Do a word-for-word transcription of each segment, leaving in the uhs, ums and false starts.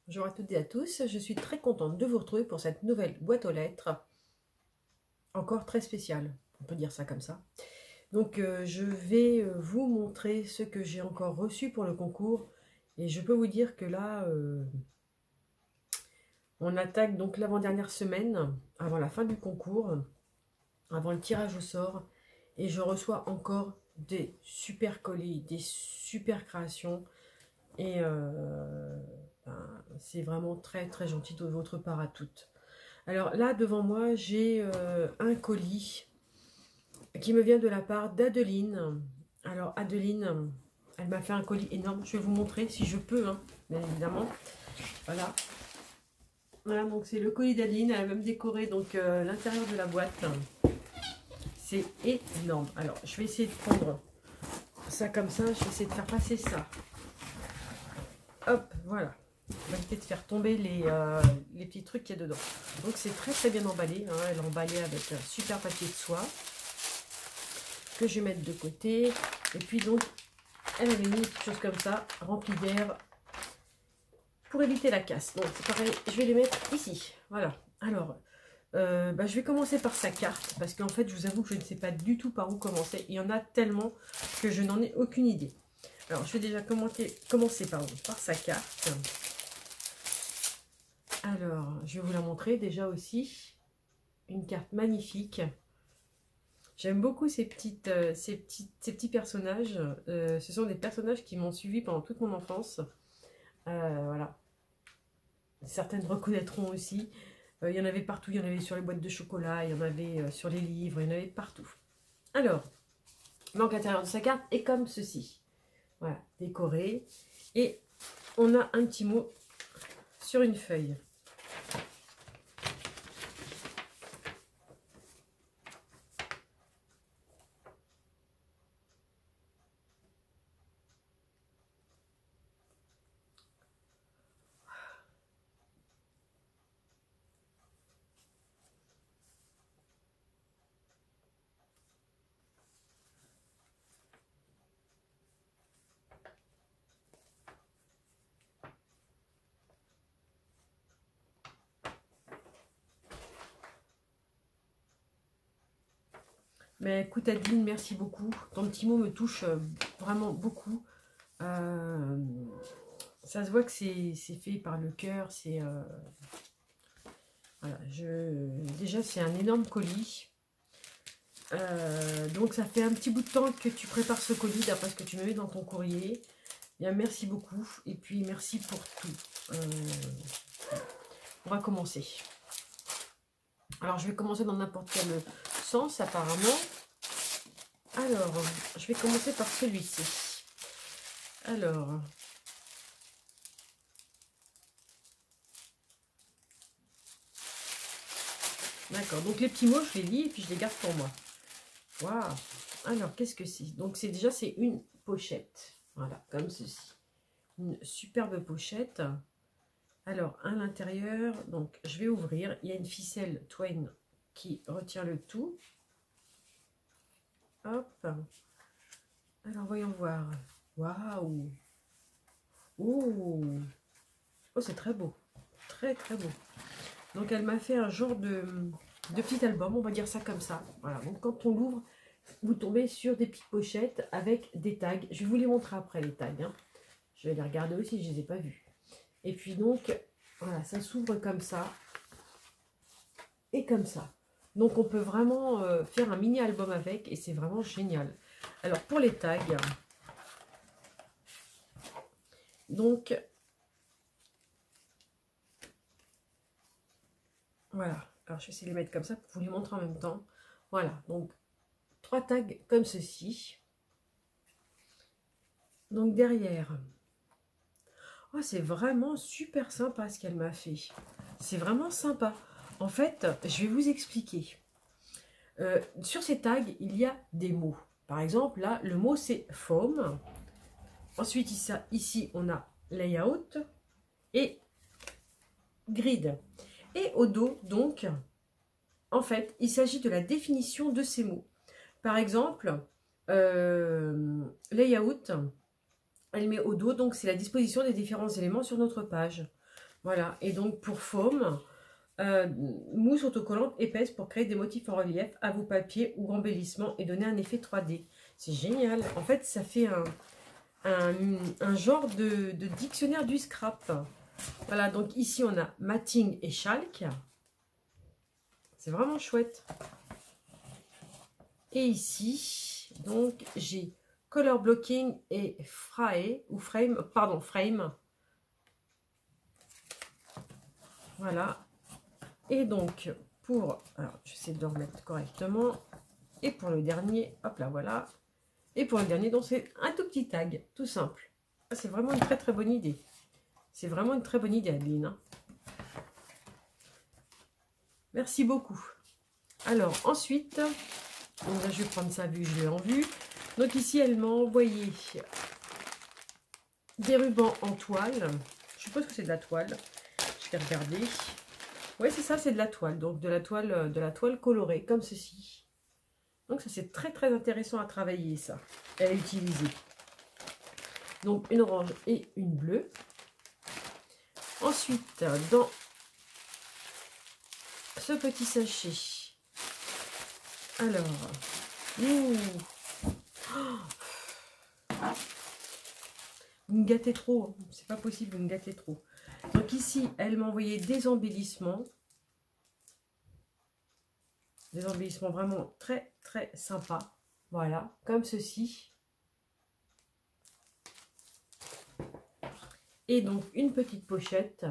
Bonjour à toutes et à tous, je suis très contente de vous retrouver pour cette nouvelle boîte aux lettres, encore très spéciale, on peut dire ça comme ça. Donc euh, je vais euh, vous montrer ce que j'ai encore reçu pour le concours, et je peux vous dire que là, euh, on attaque donc l'avant-dernière semaine, avant la fin du concours, avant le tirage au sort, et je reçois encore des super colis, des super créations, et euh, ben, c'est vraiment très très gentil de votre part à toutes. Alors là, devant moi, j'ai euh, un colis qui me vient de la part d'Adeline. Alors Adeline, elle m'a fait un colis énorme. Je vais vous montrer si je peux, hein, bien évidemment. Voilà. Voilà, donc c'est le colis d'Adeline. Elle a même décoré donc euh, l'intérieur de la boîte. C'est énorme. Alors, je vais essayer de prendre ça comme ça. Je vais essayer de faire passer ça. Hop, voilà. On va éviter de faire tomber les, euh, les petits trucs qu'il y a dedans. Donc c'est très très bien emballé. Hein. Elle est emballée avec un super papier de soie que je vais mettre de côté. Et puis donc, elle avait mis une petite chose comme ça, remplie d'air, pour éviter la casse. Donc c'est pareil, je vais les mettre ici. Voilà. Alors, euh, bah, je vais commencer par sa carte, parce qu'en fait, je vous avoue que je ne sais pas du tout par où commencer. Il y en a tellement que je n'en ai aucune idée. Alors, je vais déjà commenter, commencer pardon, par sa carte. Alors, je vais vous la montrer déjà aussi. Une carte magnifique. J'aime beaucoup ces, petites, euh, ces, petites, ces petits personnages. Euh, ce sont des personnages qui m'ont suivi pendant toute mon enfance. Euh, voilà. Certaines reconnaîtront aussi. Euh, il y en avait partout. Il y en avait sur les boîtes de chocolat. Il y en avait euh, sur les livres. Il y en avait partout. Alors, donc l'intérieur de sa carte est comme ceci. Voilà, décoré. Et on a un petit mot sur une feuille. Mais écoute Adeline, merci beaucoup. Ton petit mot me touche euh, vraiment beaucoup. Euh, ça se voit que c'est fait par le cœur. C'est euh, voilà, je, déjà c'est un énorme colis. Euh, donc ça fait un petit bout de temps que tu prépares ce colis d'après ce que tu me mets dans ton courrier. Bien, merci beaucoup. Et puis merci pour tout. Euh, on va commencer. Alors je vais commencer dans n'importe quel sens apparemment. Alors, je vais commencer par celui-ci. Alors, d'accord. Donc les petits mots, je les lis et puis je les garde pour moi. Waouh. Alors, qu'est-ce que c'est? Donc c'est déjà c'est une pochette. Voilà, comme ceci. Une superbe pochette. Alors, à l'intérieur, donc je vais ouvrir. Il y a une ficelle Twain qui retient le tout. Hop. Alors, voyons voir. Waouh. Oh. Oh, c'est très beau. Très, très beau. Donc, elle m'a fait un genre de, de petit album, on va dire ça comme ça. Voilà. Donc, quand on l'ouvre, vous tombez sur des petites pochettes avec des tags. Je vais vous les montrer après, les tags. Hein. Je vais les regarder aussi, je ne les ai pas vus. Et puis, donc, voilà, ça s'ouvre comme ça. Et comme ça. Donc, on peut vraiment euh, faire un mini-album avec. Et c'est vraiment génial. Alors, pour les tags... Donc, voilà. Alors, je vais essayer de les mettre comme ça pour vous les montrer en même temps. Voilà. Donc, trois tags comme ceci. Donc, derrière. Oh, c'est vraiment super sympa ce qu'elle m'a fait. C'est vraiment sympa. En fait, je vais vous expliquer. Euh, sur ces tags, il y a des mots. Par exemple, là, le mot, c'est foam. Ensuite, ici, on a layout et grid. Et au dos, donc, en fait, il s'agit de la définition de ces mots. Par exemple, euh, layout, elle met au dos, donc c'est la disposition des différents éléments sur notre page. Voilà, et donc pour faume, euh, mousse autocollante épaisse pour créer des motifs en relief à vos papiers ou embellissement et donner un effet trois D. C'est génial. En fait, ça fait un, un, un genre de, de dictionnaire du scrap. Voilà, donc ici on a matting et chalk. C'est vraiment chouette. Et ici, donc j'ai color blocking et fray ou frame, pardon, frame. Voilà. Et donc, pour... Alors, j'essaie de le remettre correctement. Et pour le dernier, hop là, voilà. Et pour le dernier, donc c'est un tout petit tag, tout simple. C'est vraiment une très très bonne idée. C'est vraiment une très bonne idée, Adeline. Hein. Merci beaucoup. Alors, ensuite, donc là, je vais prendre ça vu que je l'ai en vue. Donc ici, elle m'a envoyé des rubans en toile. Je suppose que c'est de la toile. Je vais regarder. Oui, c'est ça, c'est de la toile. Donc de la toile, de la toile colorée, comme ceci. Donc ça, c'est très très intéressant à travailler, ça. Et à utiliser. Donc une orange et une bleue. Ensuite, dans ce petit sachet. Alors, ouh, vous me gâtez trop, c'est pas possible, vous me gâtez trop. Donc ici, elle m'a envoyé des embellissements. Des embellissements vraiment très très sympas. Voilà, comme ceci. Et donc une petite pochette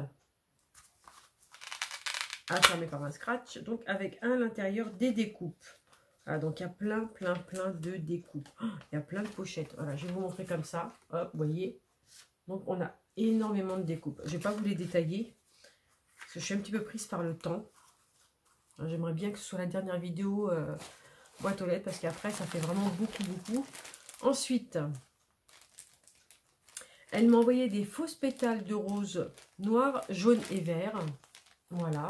à fermer par un scratch. Donc avec à l'intérieur des découpes. Voilà, donc il y a plein plein plein de découpes. Oh, il y a plein de pochettes. Voilà, je vais vous montrer comme ça. Hop, vous voyez. Donc on a énormément de découpes. Je ne vais pas vous les détailler. Parce que je suis un petit peu prise par le temps. J'aimerais bien que ce soit la dernière vidéo euh, boîte aux lettres. Parce qu'après ça fait vraiment beaucoup beaucoup. Ensuite, elle m'a envoyé des fausses pétales de rose noir, jaune et vert. Voilà.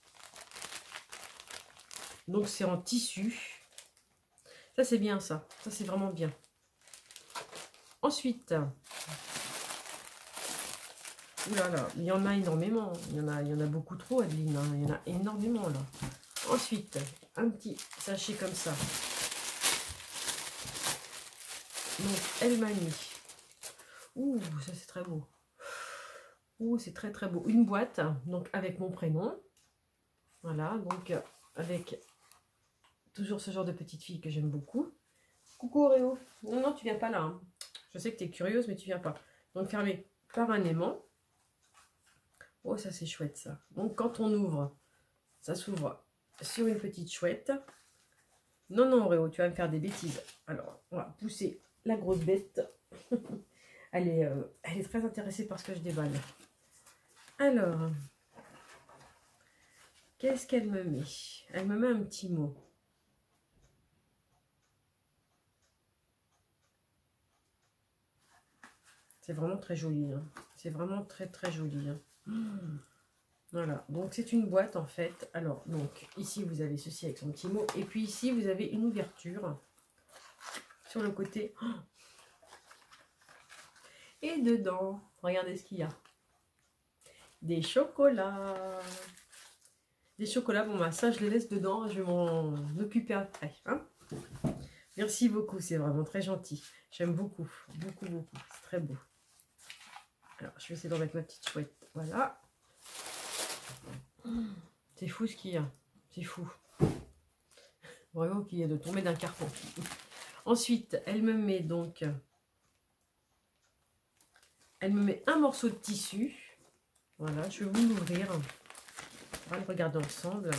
Donc c'est en tissu. Ça c'est bien ça. Ça c'est vraiment bien. Ensuite, oulala, il y en a énormément. Il y en a, il y en a beaucoup trop, Adeline. Hein. Il y en a énormément là. Ensuite, un petit sachet comme ça. Donc elle m'a mis. Ouh, ça c'est très beau. Ouh, c'est très très beau. Une boîte, donc avec mon prénom. Voilà, donc avec toujours ce genre de petite fille que j'aime beaucoup. Coucou Auréo. Non, non, tu viens pas là. Hein. Je sais que tu es curieuse, mais tu viens pas. Donc fermé par un aimant. Oh, ça c'est chouette ça. Donc quand on ouvre, ça s'ouvre sur une petite chouette. Non, non Auréo, tu vas me faire des bêtises. Alors, on va pousser la grosse bête. elle, est, euh, elle est très intéressée par ce que je déballe. Alors, qu'est-ce qu'elle me met? Elle me met un petit mot. C'est vraiment très joli. Hein. C'est vraiment très très joli. Hein. Mmh. Voilà, donc c'est une boîte en fait. Alors, donc ici vous avez ceci avec son petit mot. Et puis ici vous avez une ouverture sur le côté. Et dedans, regardez ce qu'il y a. Des chocolats. Des chocolats, bon bah ça je les laisse dedans. Je vais m'en occuper après. Hein. Merci beaucoup, c'est vraiment très gentil. J'aime beaucoup, beaucoup, beaucoup. C'est très beau. Alors, je vais essayer d'en mettre ma petite chouette. Voilà. C'est fou ce qu'il y a. C'est fou. Vraiment qu'il y a de tomber d'un carton. Ensuite, elle me met donc... Elle me met un morceau de tissu. Voilà, je vais vous l'ouvrir. On va le regarder ensemble.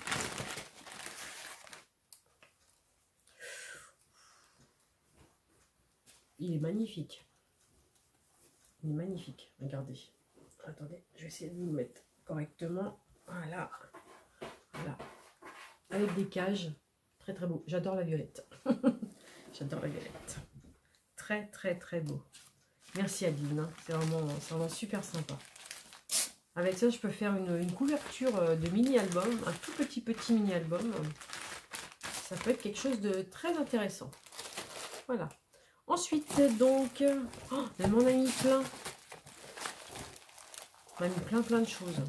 Il est magnifique. Il est magnifique. Regardez. Attendez, je vais essayer de vous le mettre correctement. Voilà. Voilà. Avec des cages. Très très beau. J'adore la violette. J'adore la violette. Très très très beau. Merci Adeline. C'est vraiment, vraiment super sympa. Avec ça, je peux faire une, une couverture de mini-album. Un tout petit petit mini-album. Ça peut être quelque chose de très intéressant. Voilà. Ensuite, donc... Oh, elle m'en a mis plein. On a mis plein plein de choses.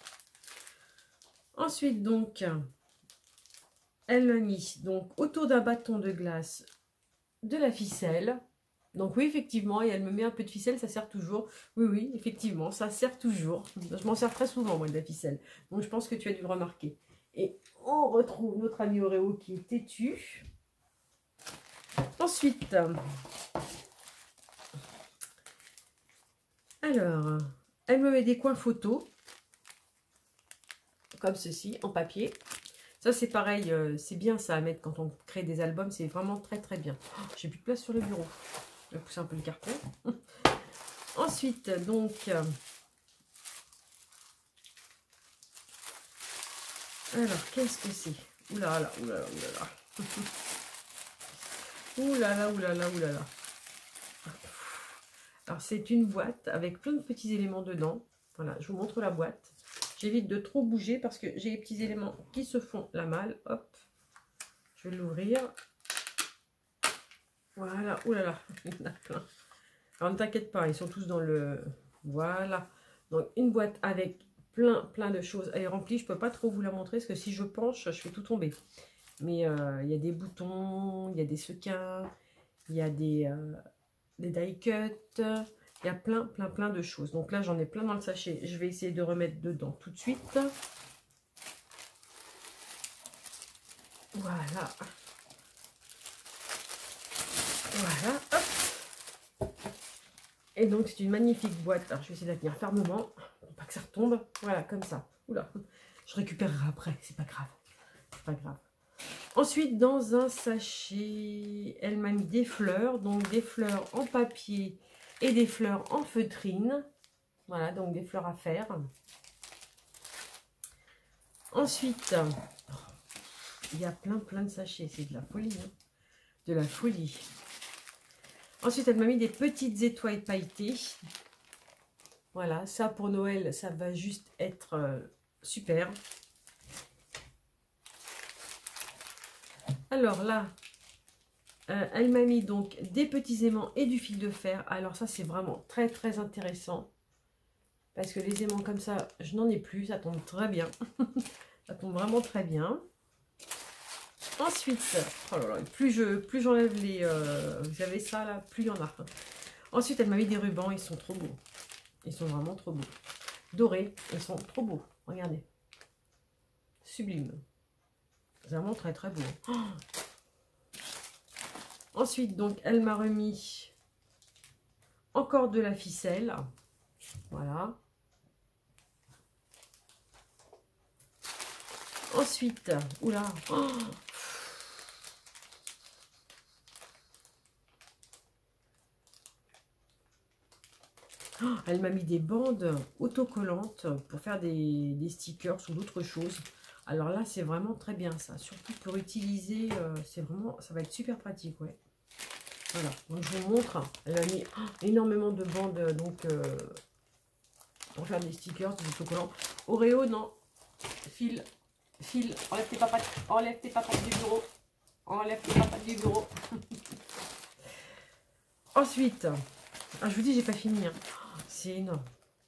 Ensuite, donc, elle m'a mis donc autour d'un bâton de glace de la ficelle. Donc oui, effectivement, et elle me met un peu de ficelle, ça sert toujours. Oui, oui, effectivement, ça sert toujours. Je m'en sers très souvent, moi, de la ficelle. Donc je pense que tu as dû le remarquer. Et on retrouve notre ami Oreo qui est têtu. Ensuite, alors, elle me met des coins photos, comme ceci, en papier. Ça, c'est pareil, euh, c'est bien ça à mettre quand on crée des albums, c'est vraiment très très bien. Oh, j'ai plus de place sur le bureau. Je vais pousser un peu le carton. Ensuite, donc, euh, alors, qu'est-ce que c'est? Oulala, oulala, oulala. Oulala, oulala, oulala. Alors, c'est une boîte avec plein de petits éléments dedans. Voilà, je vous montre la boîte. J'évite de trop bouger parce que j'ai les petits éléments qui se font la malle. Hop, je vais l'ouvrir. Voilà, oulala, il y en a plein. Alors, ne t'inquiète pas, ils sont tous dans le... Voilà. Donc, une boîte avec plein, plein de choses. Elle est remplie, je ne peux pas trop vous la montrer parce que si je penche, je fais tout tomber. Mais euh, il y a des boutons, il y a des sequins, il y a des, euh, des die cuts, il y a plein, plein, plein de choses. Donc là, j'en ai plein dans le sachet. Je vais essayer de remettre dedans tout de suite. Voilà. Voilà. Hop. Et donc, c'est une magnifique boîte. Alors, je vais essayer de la tenir fermement pour pas que ça retombe. Voilà, comme ça. Oula. Je récupérerai après. C'est pas grave. C'est pas grave. Ensuite, dans un sachet, elle m'a mis des fleurs. Donc, des fleurs en papier et des fleurs en feutrine. Voilà, donc des fleurs à faire. Ensuite, il y a plein, plein de sachets. C'est de la folie. Hein, de la folie. Ensuite, elle m'a mis des petites étoiles pailletées. Voilà, ça pour Noël, ça va juste être euh, super. Alors là, euh, elle m'a mis donc des petits aimants et du fil de fer. Alors ça, c'est vraiment très très intéressant. Parce que les aimants comme ça, je n'en ai plus. Ça tombe très bien. Ça tombe vraiment très bien. Ensuite, oh là là, plus je plus j'enlève les... Euh, vous savez ça là, plus il y en a. Ensuite, elle m'a mis des rubans. Ils sont trop beaux. Ils sont vraiment trop beaux. Dorés. Ils sont trop beaux. Regardez. Sublime. Vraiment très très beau. Oh. Ensuite, donc, elle m'a remis encore de la ficelle. Voilà. Ensuite, oula. Oh. Oh, elle m'a mis des bandes autocollantes pour faire des, des stickers ou d'autres choses. Alors là, c'est vraiment très bien ça. Surtout pour utiliser, euh, c'est vraiment, ça va être super pratique, ouais. Voilà, donc je vous montre. Elle a mis oh, énormément de bandes donc euh, pour faire des stickers, des autocollants. Oreo, non. Fil, fil. Enlève tes papates, enlève tes papates du bureau. Enlève tes papates du bureau. Ensuite, ah, je vous dis, j'ai pas fini. Hein. C'est énorme.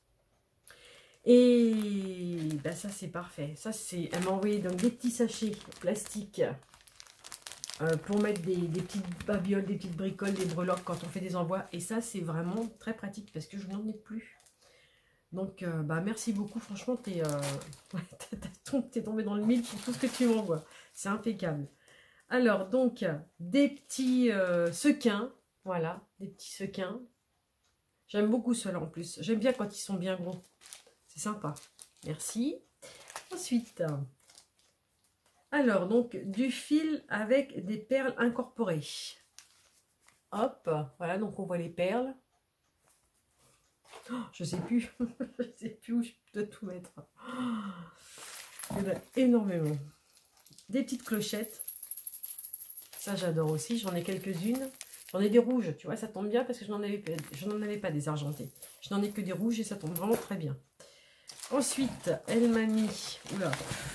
Et ben ça, c'est parfait. Ça, c'est. Elle m'a envoyé donc des petits sachets plastiques euh, pour mettre des, des petites babioles, des petites bricoles, des breloques quand on fait des envois. Et ça, c'est vraiment très pratique parce que je n'en ai plus. Donc, euh, bah, merci beaucoup. Franchement, tu es euh, tombé dans le mille pour tout ce que tu m'envoies. C'est impeccable. Alors, donc, des petits euh, sequins. Voilà, des petits sequins. J'aime beaucoup ceux-là en plus. J'aime bien quand ils sont bien gros. C'est sympa. Merci. Ensuite, alors, donc, du fil avec des perles incorporées. Hop, voilà, donc on voit les perles. Oh, je sais plus. Je sais plus où je dois tout mettre. Oh, il y en a énormément. Des petites clochettes. Ça, j'adore aussi. J'en ai quelques-unes. J'en ai des rouges, tu vois, ça tombe bien parce que je n'en avais, avais pas des argentés. Je n'en ai que des rouges et ça tombe vraiment très bien. Ensuite, elle m'a mis... Oula.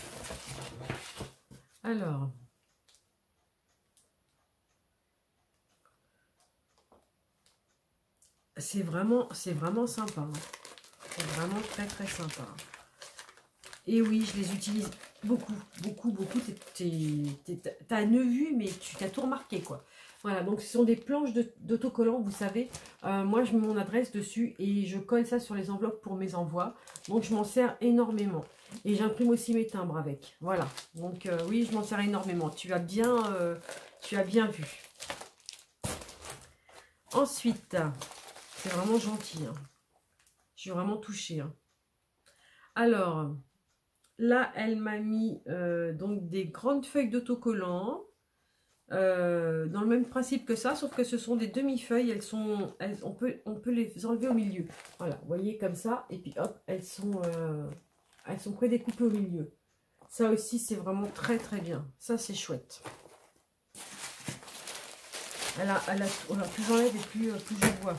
Alors... C'est vraiment, c'est vraiment sympa. Hein. C'est vraiment très très sympa. Et oui, je les utilise beaucoup, beaucoup, beaucoup. T'as un vu, mais tu t'as tout remarqué, quoi. Voilà, donc ce sont des planches d'autocollants, vous savez. Euh, moi, je mets mon adresse dessus et je colle ça sur les enveloppes pour mes envois. Donc, je m'en sers énormément. Et j'imprime aussi mes timbres avec. Voilà, donc euh, oui, je m'en sers énormément. Tu as bien, euh, tu as bien vu. Ensuite, c'est vraiment gentil. Hein. Je suis vraiment touchée. Hein. Alors... Là, elle m'a mis euh, donc des grandes feuilles d'autocollants. Euh, dans le même principe que ça, sauf que ce sont des demi-feuilles. Elles sont, elles, on, peut, on peut les enlever au milieu. Voilà, vous voyez comme ça. Et puis hop, elles sont, euh, elles sont prédécoupées au milieu. Ça aussi, c'est vraiment très très bien. Ça, c'est chouette. Elle a, elle a, voilà, plus j'enlève et plus, plus je vois.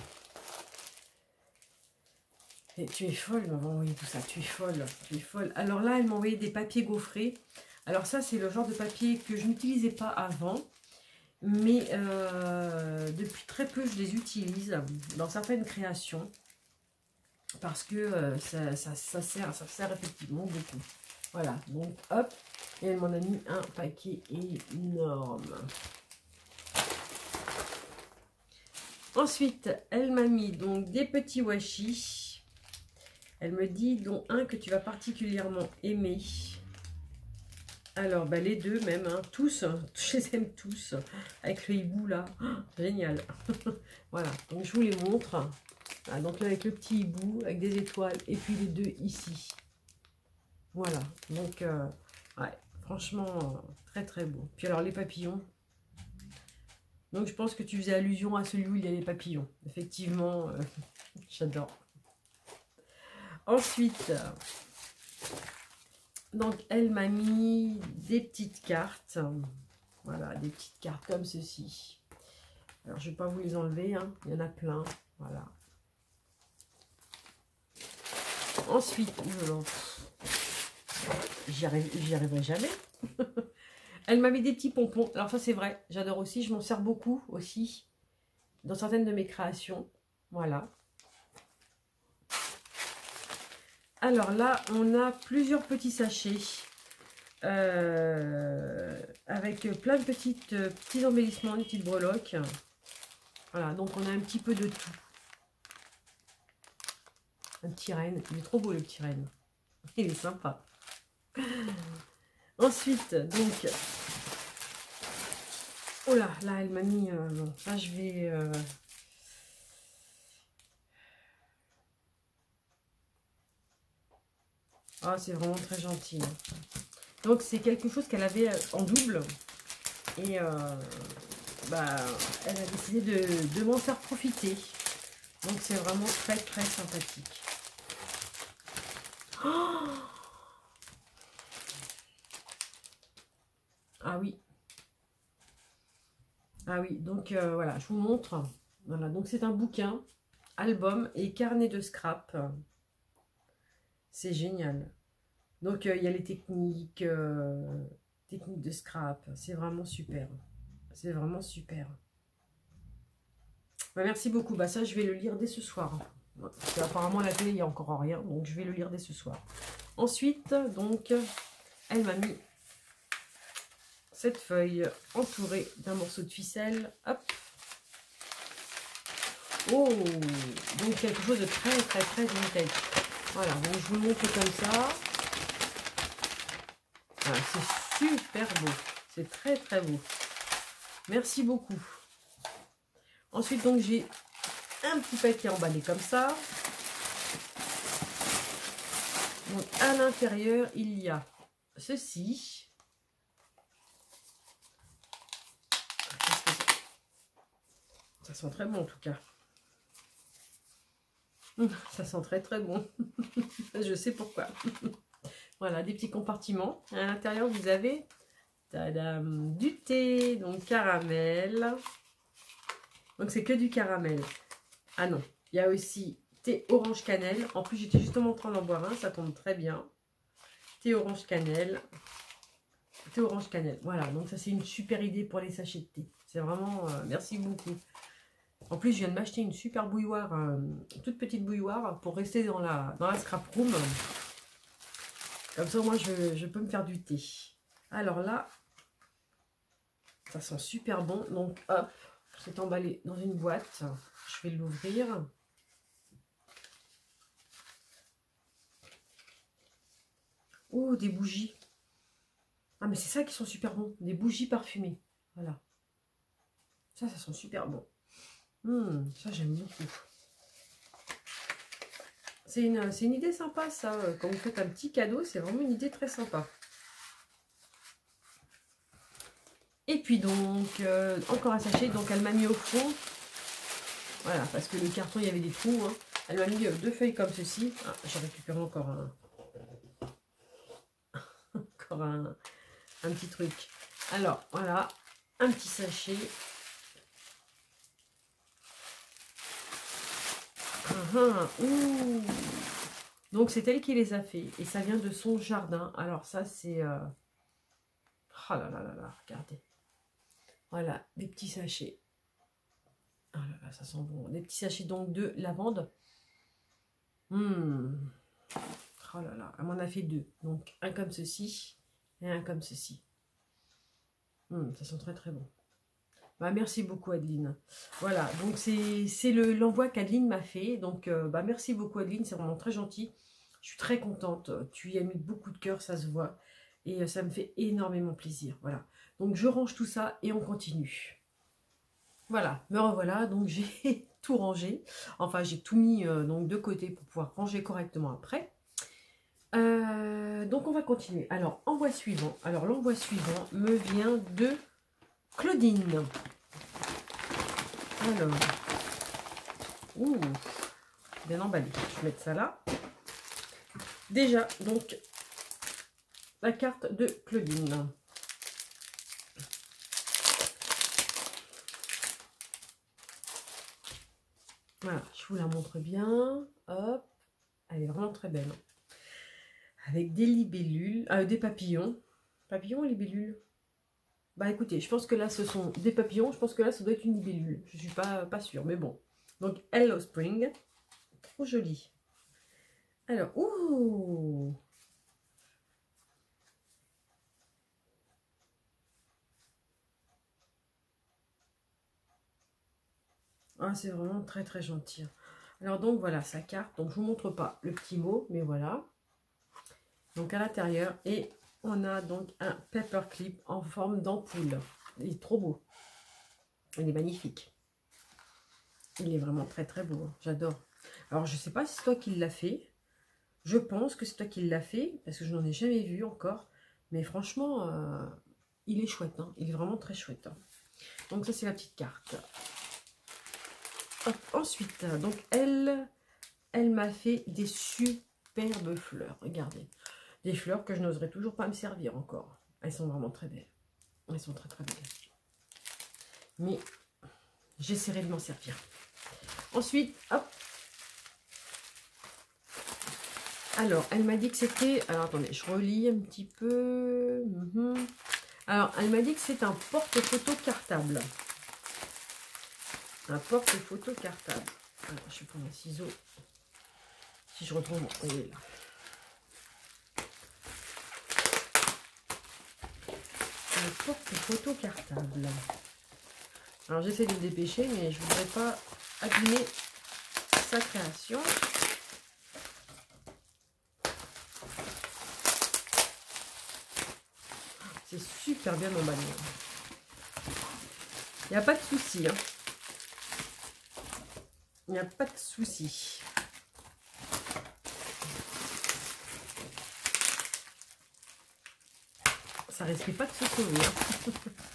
Et tu es folle, maman, envoyé tout ça, tu es folle, tu es folle. Alors là, elle m'a envoyé des papiers gaufrés. Alors ça, c'est le genre de papier que je n'utilisais pas avant. Mais euh, depuis très peu, je les utilise dans certaines créations. Parce que euh, ça, ça, ça, sert, ça sert effectivement beaucoup. Voilà, donc hop, et elle m'en a mis un paquet énorme. Ensuite, elle m'a mis donc des petits washi. Elle me dit, dont un que tu vas particulièrement aimer. Alors, bah, les deux même, hein, tous, je les aime tous. Avec le hibou là, oh, génial. Voilà, donc je vous les montre. Ah, donc là, avec le petit hibou, avec des étoiles, et puis les deux ici. Voilà, donc, euh, ouais, franchement, très très beau. Puis alors, les papillons. Donc, je pense que tu faisais allusion à celui où il y a les papillons. Effectivement, euh, j'adore. Ensuite, donc elle m'a mis des petites cartes. Voilà, des petites cartes comme ceci. Alors, je ne vais pas vous les enlever, hein. Il y en a plein. Voilà. Ensuite, j'y arriverai jamais. Elle m'a mis des petits pompons. Alors ça, c'est vrai, j'adore aussi. Je m'en sers beaucoup aussi dans certaines de mes créations. Voilà. Alors là, on a plusieurs petits sachets euh, avec plein de petites, euh, petits embellissements, des petites breloques. Voilà, donc on a un petit peu de tout. Un petit renne. Il est trop beau le petit renne. Il est sympa. Ensuite, donc... Oh là, là, elle m'a mis... Euh, bon, là, je vais... Euh, Ah, c'est vraiment très gentil. Donc, c'est quelque chose qu'elle avait en double. Et euh, bah, elle a décidé de, de m'en faire profiter. Donc, c'est vraiment très, très sympathique. Oh, ah oui. Ah oui, donc euh, voilà, je vous montre. Voilà, donc c'est un bouquin, album et carnet de scrap. C'est génial. Donc, euh, il y a les techniques, euh, techniques de scrap. C'est vraiment super. C'est vraiment super. Bah, merci beaucoup. Bah, ça, je vais le lire dès ce soir. Parce qu'apparemment, à la télé, il n'y a encore rien. Donc, je vais le lire dès ce soir. Ensuite, donc, elle m'a mis cette feuille entourée d'un morceau de ficelle. Hop. Oh, donc quelque chose de très, très, très vintage. Voilà, donc je vous le montre comme ça. Voilà, c'est super beau. C'est très, très beau. Merci beaucoup. Ensuite, donc, j'ai un petit paquet emballé comme ça. Donc, à l'intérieur, il y a ceci. Ça sent très bon, en tout cas. Ça sent très, très bon. Je sais pourquoi. Voilà, des petits compartiments. À l'intérieur, vous avez tadam, du thé, donc caramel. Donc, c'est que du caramel. Ah non, il y a aussi thé orange cannelle. En plus, j'étais justement en train d'en boire un, ça tombe très bien. Thé orange cannelle. Thé orange cannelle. Voilà, donc ça, c'est une super idée pour les sachets de thé. C'est vraiment... Euh, merci beaucoup. En plus, je viens de m'acheter une super bouilloire, euh, une toute petite bouilloire pour rester dans la, dans la scrap room. Comme ça, moi, je, je peux me faire du thé. Alors là, ça sent super bon. Donc, hop, c'est emballé dans une boîte. Je vais l'ouvrir. Oh, des bougies. Ah, mais c'est ça qui sont super bons. Des bougies parfumées. Voilà. Ça, ça sent super bon. Mmh, ça, j'aime beaucoup. C'est une, c'est une idée sympa, ça. Quand vous faites un petit cadeau, c'est vraiment une idée très sympa. Et puis donc, euh, encore un sachet. Donc, elle m'a mis au fond. Voilà, parce que le carton, il y avait des trous. Hein. Elle m'a mis deux feuilles comme ceci. Ah, j'ai récupéré encore un... encore un, un petit truc. Alors, voilà. Un petit sachet. Uh -huh. Ouh. Donc, c'est elle qui les a fait. Et ça vient de son jardin. Alors, ça, c'est... Euh... Oh là là là là, regardez. Voilà, des petits sachets. Oh là là, ça sent bon. Des petits sachets donc de lavande. Mmh. Oh là là, elle m'en a fait deux. Donc, un comme ceci et un comme ceci. Mmh, ça sent très très bon. Bah, merci beaucoup Adeline. Voilà, donc c'est l'envoi le, qu'Adeline m'a fait. Donc, euh, bah, merci beaucoup Adeline, c'est vraiment très gentil. Je suis très contente. Tu y as mis beaucoup de cœur, ça se voit. Et euh, ça me fait énormément plaisir. Voilà. Donc, je range tout ça et on continue. Voilà, me revoilà. Donc, j'ai tout rangé. Enfin, j'ai tout mis euh, donc de côté pour pouvoir ranger correctement après. Euh, donc, on va continuer. Alors, envoi suivant. Alors, l'envoi suivant me vient de Claudine. Alors, ouh, bien emballé. Je vais mettre ça là. Déjà, donc, la carte de Claudine. Voilà, je vous la montre bien. Hop, elle est vraiment très belle. Avec des libellules, euh, des papillons. Papillons ou libellules? Bah écoutez, je pense que là, ce sont des papillons. Je pense que là, ça doit être une libellule. Je ne suis pas, pas sûre, mais bon. Donc, Hello Spring. Trop joli. Alors, ouh! Ah, c'est vraiment très très gentil. Alors donc voilà sa carte. Donc je vous montre pas le petit mot, mais voilà. Donc à l'intérieur, et on a donc un paperclip en forme d'ampoule. Il est trop beau. Il est magnifique. Il est vraiment très très beau. J'adore. Alors je sais pas si c'est toi qui l'as fait. Je pense que c'est toi qui l'as fait parce que je n'en ai jamais vu encore. Mais franchement, euh, il est chouette. Hein. Il est vraiment très chouette. Hein. Donc ça c'est la petite carte. Hop, ensuite, donc elle, elle m'a fait des superbes fleurs. Regardez, des fleurs que je n'oserais toujours pas me servir encore. Elles sont vraiment très belles. Elles sont très très belles. Mais j'essaierai de m'en servir. Ensuite, hop. Alors, elle m'a dit que c'était... Alors, attendez, je relis un petit peu. Mm-hmm. Alors, elle m'a dit que c'est un porte-photo cartable. Un porte-photo cartable. Alors, je vais prendre un ciseau. Si je retrouve mon... Il est là. Un porte-photo cartable. Alors, j'essaie de me dépêcher, mais je ne voudrais pas abîmer sa création. C'est super bien emballé. Il n'y a pas de souci. Hein. Il n'y a pas de souci. Ça risque pas de se sauver. Hein.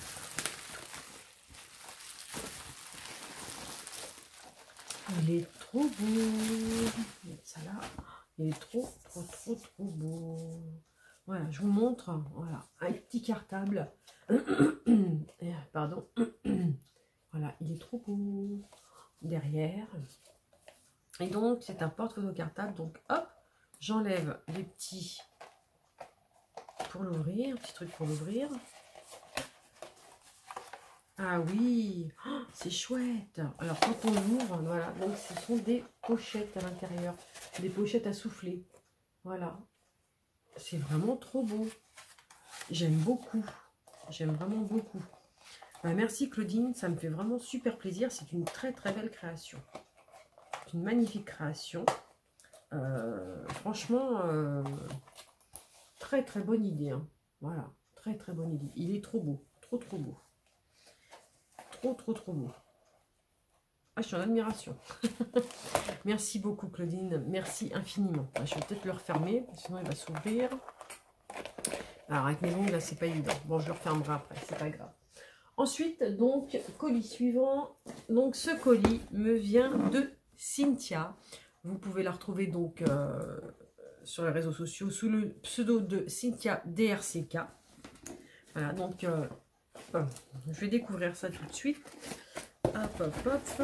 Il est trop beau. Je vais mettre ça là. Il est trop, trop, trop, trop beau. Voilà, je vous montre. Voilà, un petit cartable. Pardon. Voilà, il est trop beau. Derrière. Et donc, c'est un porte-photo cartable. Donc, hop, j'enlève les petits pour l'ouvrir. Un petit truc pour l'ouvrir. Ah oui, oh, c'est chouette. Alors quand on l'ouvre, voilà, donc ce sont des pochettes à l'intérieur, des pochettes à souffler. Voilà, c'est vraiment trop beau. J'aime beaucoup, j'aime vraiment beaucoup. Bah, merci Claudine, ça me fait vraiment super plaisir. C'est une très très belle création. C'est une magnifique création. Euh, franchement, euh, très très bonne idée. Hein. Voilà, très très bonne idée. Il est trop beau, trop trop beau. Trop trop trop beau. Ah, je suis en admiration. Merci beaucoup Claudine, merci infiniment. Je vais peut-être le refermer, sinon il va s'ouvrir. Alors avec mes ongles là, c'est pas évident. Bon, je le refermerai après, c'est pas grave. Ensuite, donc, colis suivant. Donc, ce colis me vient de Cynthia. Vous pouvez la retrouver donc euh, sur les réseaux sociaux sous le pseudo de Cynthia D R C K. Voilà, donc, euh, euh, je vais découvrir ça tout de suite. Hop, hop, hop.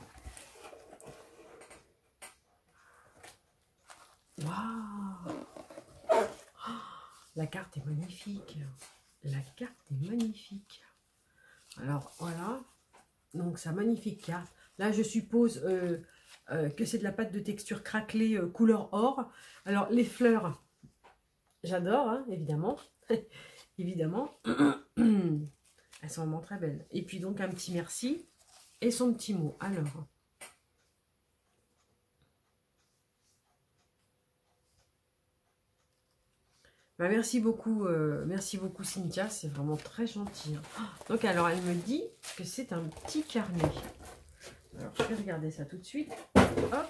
Waouh! La carte est magnifique. La carte est magnifique. Alors, voilà. Donc, sa magnifique carte. Là, je suppose euh, euh, que c'est de la pâte de texture craquelée euh, couleur or. Alors, les fleurs, j'adore, hein, évidemment. évidemment. Elles sont vraiment très belles. Et puis, donc, un petit merci et son petit mot. Alors... Bah, merci beaucoup, euh, merci beaucoup Cynthia, c'est vraiment très gentil. Hein. Donc alors elle me dit que c'est un petit carnet. Alors je vais regarder ça tout de suite. Hop.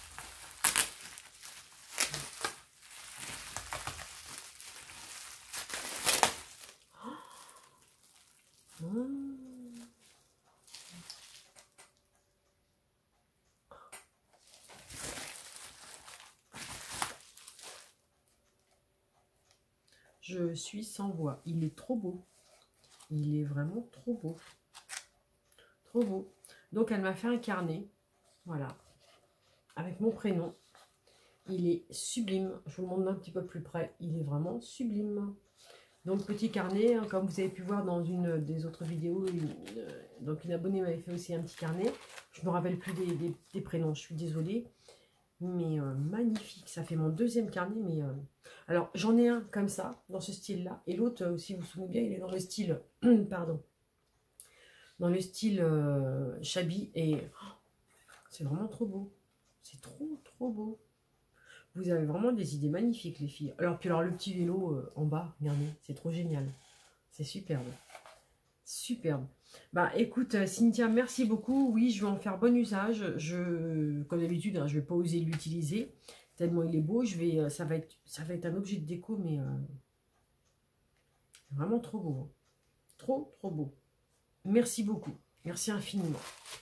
Mmh. Je suis sans voix. Il est trop beau. Il est vraiment trop beau. Trop beau. Donc elle m'a fait un carnet. Voilà. Avec mon prénom. Il est sublime. Je vous le montre un petit peu plus près. Il est vraiment sublime. Donc petit carnet, hein, comme vous avez pu voir dans une des autres vidéos, une, euh, donc une abonnée m'avait fait aussi un petit carnet. Je me rappelle plus des, des, des prénoms, je suis désolée. Mais euh, magnifique, ça fait mon deuxième carnet. Mais euh... alors j'en ai un comme ça, dans ce style-là. Et l'autre, euh, si vous vous souvenez bien, il est dans le style, pardon, dans le style euh, Shabby. Et oh, c'est vraiment trop beau. C'est trop, trop beau. Vous avez vraiment des idées magnifiques, les filles. Alors, puis alors, le petit vélo euh, en bas, regardez, c'est trop génial. C'est superbe. Superbe. Bah, écoute, euh, Cynthia, merci beaucoup. Oui, je vais en faire bon usage. Je, comme d'habitude, hein, je ne vais pas oser l'utiliser. Tellement il est beau. Je vais, euh, ça, va être, ça va être un objet de déco, mais euh, vraiment trop beau. Hein. Trop, trop beau. Merci beaucoup. Merci infiniment.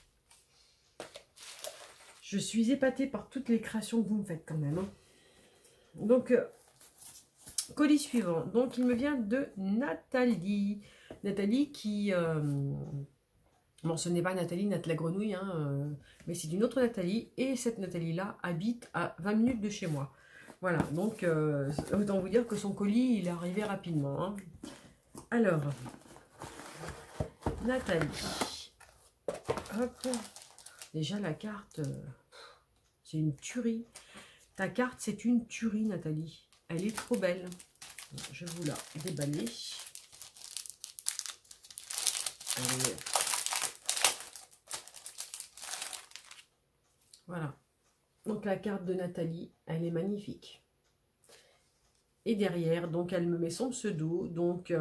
Je suis épatée par toutes les créations que vous me faites quand même. Hein. Donc, euh, colis suivant. Donc, il me vient de Nathalie. Nathalie qui... Euh, bon, ce n'est pas Nathalie, Nat la grenouille, hein, euh, mais c'est une autre Nathalie. Et cette Nathalie-là habite à vingt minutes de chez moi. Voilà, donc, euh, autant vous dire que son colis, il est arrivé rapidement. Hein. Alors, Nathalie. Hop. Déjà, la carte, euh, c'est une tuerie. Ta carte, c'est une tuerie, Nathalie. Elle est trop belle. Je vais vous la déballer. Allez. Voilà. Donc, la carte de Nathalie, elle est magnifique. Et derrière, donc, elle me met son pseudo. Donc,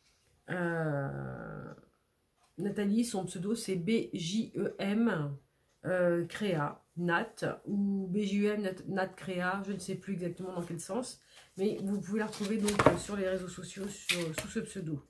euh, Nathalie, son pseudo, c'est B J E M euh, Créa. Nat ou B J U M Nat, Nat Créa, je ne sais plus exactement dans quel sens, mais vous pouvez la retrouver donc sur les réseaux sociaux sur, sous ce pseudo.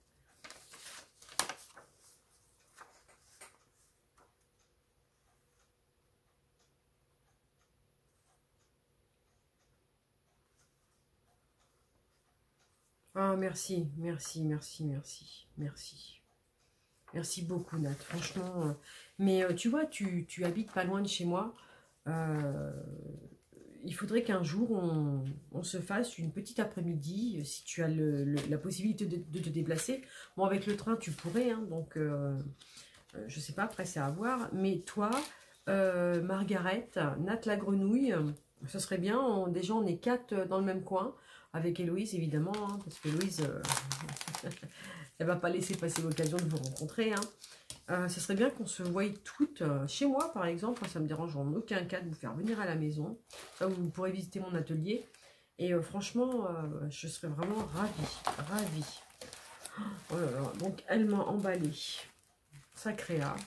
Ah, merci, merci, merci, merci, merci. Merci beaucoup, Nat, franchement. Mais euh, tu vois, tu, tu habites pas loin de chez moi. Euh, il faudrait qu'un jour, on, on se fasse une petite après-midi, si tu as le, le, la possibilité de, de te déplacer. Bon, avec le train, tu pourrais, hein, donc... Euh, euh, je sais pas, après c'est à voir. Mais toi, euh, Margaret, Nat la grenouille, ce serait bien. On, déjà, on est quatre dans le même coin. Avec Héloïse, évidemment. Hein, parce qu'Héloïse, euh, elle va pas laisser passer l'occasion de vous rencontrer. Hein. Euh, ce serait bien qu'on se voie toutes euh, chez moi, par exemple. Ça me dérange en aucun cas de vous faire venir à la maison. Ça, vous pourrez visiter mon atelier. Et euh, franchement, euh, je serais vraiment ravie. Ravie. Oh là là. Donc, elle m'a emballé sa créa.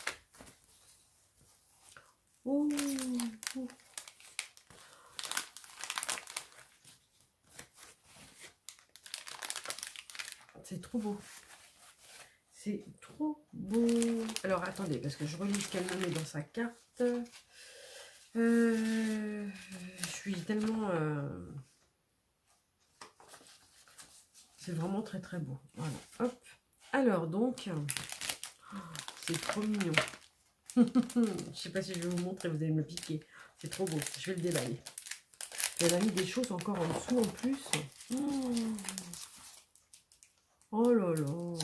Ouh, ouh. C'est trop beau. C'est trop beau. Alors, attendez, parce que je relis ce qu'elle me met dans sa carte. Euh, je suis tellement... Euh, c'est vraiment très, très beau. Voilà, hop. Alors, donc, oh, c'est trop mignon. Je sais pas si je vais vous montrer, vous allez me piquer. C'est trop beau. Je vais le déballer. Elle a mis des choses encore en dessous en plus. Oh là là.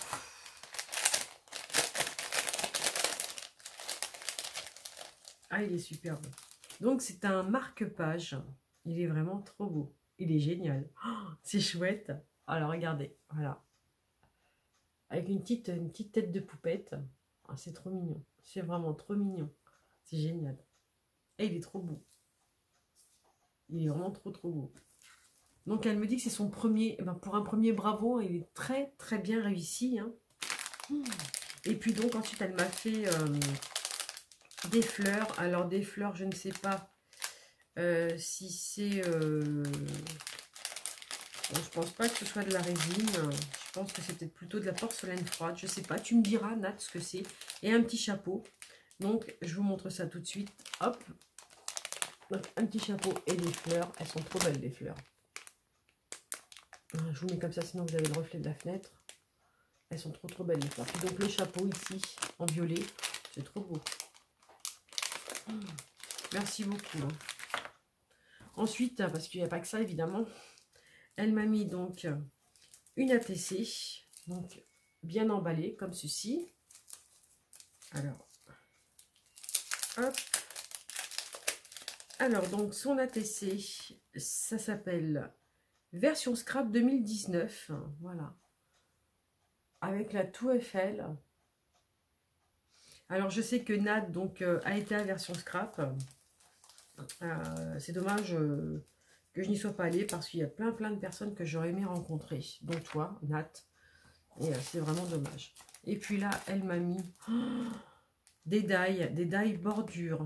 Ah, il est superbe. Donc, c'est un marque-page. Il est vraiment trop beau. Il est génial. Oh, c'est chouette. Alors, regardez. Voilà. Avec une petite, une petite tête de poupette. Ah, c'est trop mignon. C'est vraiment trop mignon. C'est génial. Et il est trop beau. Il est vraiment trop, trop beau. Donc, elle me dit que c'est son premier... Eh ben, pour un premier bravo, il est très, très bien réussi. Hein. Et puis, donc, ensuite, elle m'a fait... Euh, des fleurs, alors des fleurs, je ne sais pas euh, si c'est... Euh... Bon, je pense pas que ce soit de la résine, je pense que c'est peut-être plutôt de la porcelaine froide, je sais pas, tu me diras Nat ce que c'est. Et un petit chapeau, donc je vous montre ça tout de suite, hop. Donc un petit chapeau et des fleurs, elles sont trop belles les fleurs. Je vous mets comme ça, sinon vous avez le reflet de la fenêtre. Elles sont trop trop belles les fleurs. Puis donc le chapeau ici, en violet, c'est trop beau. Merci beaucoup. Ensuite, parce qu'il n'y a pas que ça, évidemment, elle m'a mis donc une A T C, donc bien emballée, comme ceci. Alors, hop. Alors, donc, son A T C, ça s'appelle Version Scrap deux mille dix-neuf. Voilà. Avec la Tour Eiffel. Alors, je sais que Nat, donc, euh, a été à version Scrap. Euh, c'est dommage euh, que je n'y sois pas allée parce qu'il y a plein plein de personnes que j'aurais aimé rencontrer, dont toi, Nat, et euh, c'est vraiment dommage. Et puis là, elle m'a mis oh, des dailles, des dailles bordures.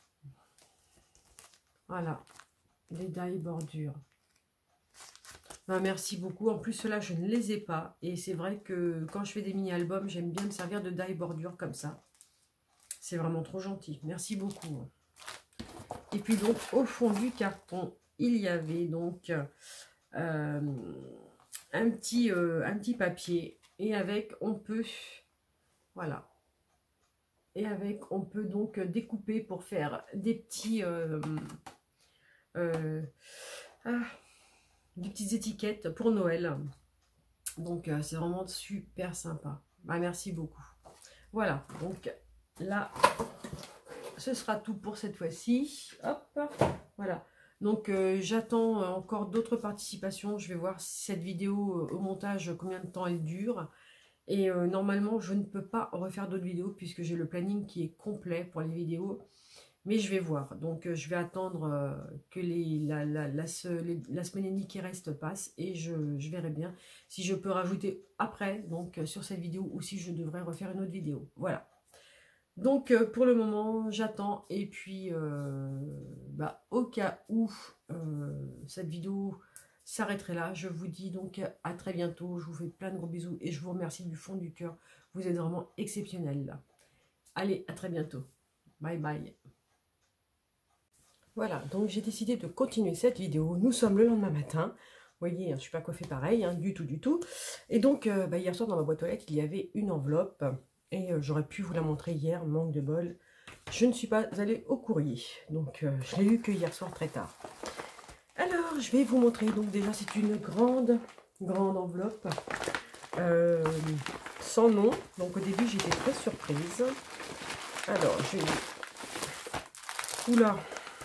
Voilà, des dailles bordures. Ben, merci beaucoup. En plus, ceux-là, je ne les ai pas. Et c'est vrai que quand je fais des mini-albums, j'aime bien me servir de dailles bordures comme ça. C'est vraiment trop gentil. Merci beaucoup. Et puis donc, au fond du carton, il y avait donc euh, un, petit, euh, un petit papier. Et avec, on peut, voilà. Et avec, on peut donc découper pour faire des petits, euh, euh, ah, des petites étiquettes pour Noël. Donc, euh, c'est vraiment super sympa. Bah, merci beaucoup. Voilà, donc là... Ce sera tout pour cette fois-ci. Hop, voilà. Donc, euh, j'attends encore d'autres participations. Je vais voir si cette vidéo euh, au montage, combien de temps elle dure. Et euh, normalement, je ne peux pas refaire d'autres vidéos puisque j'ai le planning qui est complet pour les vidéos. Mais je vais voir. Donc, euh, je vais attendre euh, que les, la, la, la, les, la semaine et demie qui reste passe. Et je, je verrai bien si je peux rajouter après, donc, euh, sur cette vidéo, ou si je devrais refaire une autre vidéo. Voilà. Donc, euh, pour le moment, j'attends. Et puis, euh, bah, au cas où euh, cette vidéo s'arrêterait là, je vous dis donc à très bientôt. Je vous fais plein de gros bisous et je vous remercie du fond du cœur. Vous êtes vraiment exceptionnels. Allez, à très bientôt. Bye bye. Voilà, donc j'ai décidé de continuer cette vidéo. Nous sommes le lendemain matin. Vous voyez, je ne suis pas coiffée pareil, hein, du tout, du tout. Et donc, euh, bah, hier soir, dans ma boîte aux lettres, il y avait une enveloppe. Et euh, j'aurais pu vous la montrer hier, manque de bol. Je ne suis pas allée au courrier. Donc, euh, je l'ai eu que hier soir très tard. Alors, je vais vous montrer. Donc, déjà, c'est une grande, grande enveloppe. euh, sans nom. Donc au début, j'étais très surprise. Alors, je vais... Oula.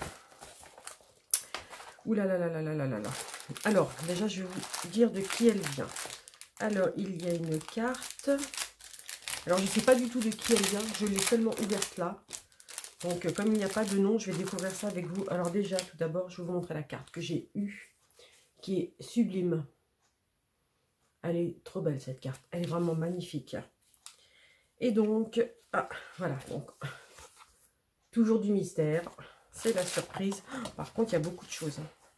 Oula là là là là là là là. Alors, déjà, je vais vous dire de qui elle vient. Alors, il y a une carte. Alors, je ne sais pas du tout de qui elle vient. Je l'ai seulement ouverte là. Donc, comme il n'y a pas de nom, je vais découvrir ça avec vous. Alors déjà, tout d'abord, je vais vous montrer la carte que j'ai eue, qui est sublime. Elle est trop belle, cette carte. Elle est vraiment magnifique. Et donc, ah, voilà. Donc, toujours du mystère. C'est la surprise. Par contre, il y a beaucoup de choses.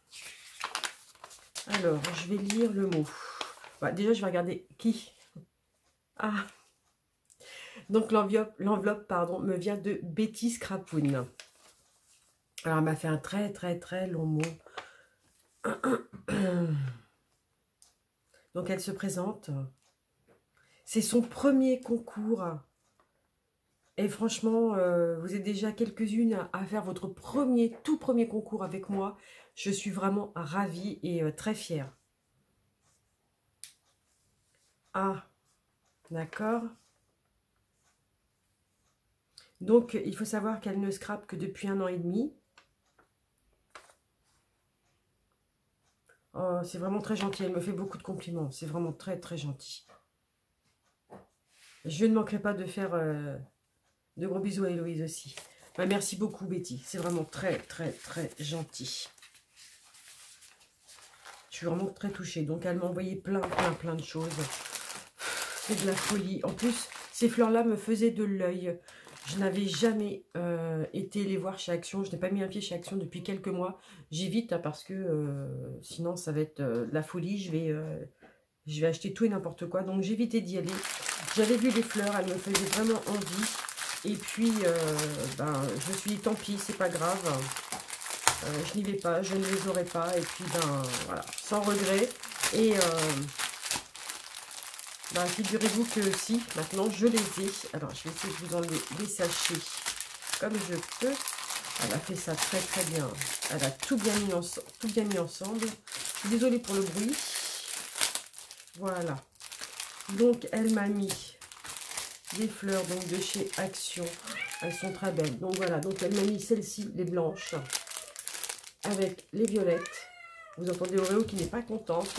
Alors, je vais lire le mot. Bah, déjà, je vais regarder qui. Ah, donc l'enveloppe, l'enveloppe, pardon, me vient de Betty Scrapoun. Alors, elle m'a fait un très, très, très long mot. Donc, elle se présente. C'est son premier concours. Et franchement, euh, vous êtes déjà quelques-unes à, à faire votre premier, tout premier concours avec moi. Je suis vraiment ravie et euh, très fière. Ah, d'accord. Donc, il faut savoir qu'elle ne scrape que depuis un an et demi. Oh, c'est vraiment très gentil. Elle me fait beaucoup de compliments. C'est vraiment très, très gentil. Je ne manquerai pas de faire euh, de gros bisous à Héloïse aussi. Bah, merci beaucoup, Betty. C'est vraiment très, très, très gentil. Je suis vraiment très touchée. Donc, elle m'a envoyé plein, plein, plein de choses. C'est de la folie. En plus, ces fleurs-là me faisaient de l'œil. Je n'avais jamais euh, été les voir chez Action. Je n'ai pas mis un pied chez Action depuis quelques mois. J'évite hein, parce que euh, sinon ça va être euh, de la folie. Je vais, euh, je vais acheter tout et n'importe quoi. Donc j'évitais d'y aller. J'avais vu les fleurs, elles me faisaient vraiment envie. Et puis, euh, ben, je me suis dit tant pis, c'est pas grave. Euh, je n'y vais pas, je ne les aurai pas. Et puis, ben voilà, sans regret. Et... Euh, Ben, figurez-vous que si, maintenant je les ai. Alors, je vais essayer de vous enlever les sachets comme je peux. Elle a fait ça très très bien. Elle a tout bien mis, en, tout bien mis ensemble. Je suis désolée pour le bruit. Voilà. Donc, elle m'a mis des fleurs donc de chez Action. Elles sont très belles. Donc, voilà. Donc, elle m'a mis celles-ci, les blanches, avec les violettes. Vous entendez Oreo qui n'est pas contente.